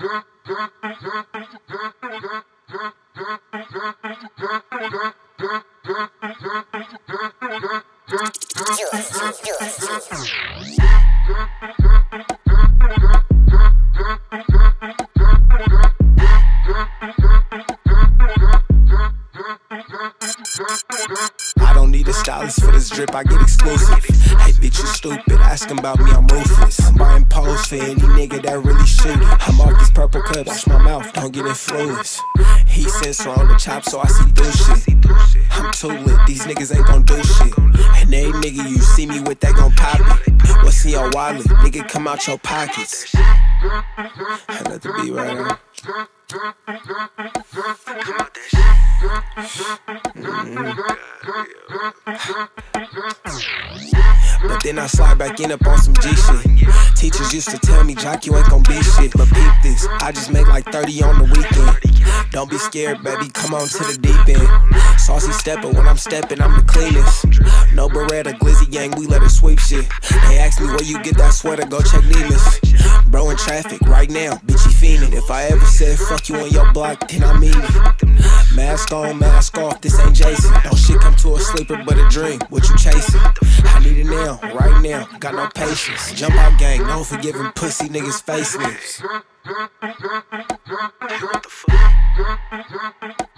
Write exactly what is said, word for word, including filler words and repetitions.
I don't need a stylist for this drip, I get exclusive. Hey bitch, you stupid, asking about me, I'm ruthless. I'm buying posts for any nigga that really shoot it. I'm off these purple cups, watch my mouth, don't get influenced. He sensor on the chop, so I see through shit. I'm too lit, these niggas ain't gon' do shit. And every nigga you see me with, they gon' pop it. What's in your wallet? Nigga, come out your pockets. I let the beat right on. Mm-hmm. But then I slide back in up on some G shit. Teachers used to tell me, Jock, you ain't gon' be shit. But peep this, I just make like thirty on the weekend. Don't be scared, baby, come on to the deep end. Saucy stepper, when I'm stepping, I'm the cleanest. No Beretta, Glizzy gang, we let her sweep shit. They ask me where you get that sweater, go check Nemus. Bro in traffic, right now, bitch, you fiendin'. If I ever said fuck you on your block, then I mean it. Mask on, mask off, this ain't Jason. No shit come to a sleeper but a dream, what you chasing? I need it now, right now, got no patience. Jump out gang, no forgiving pussy niggas faceless. What the fuck?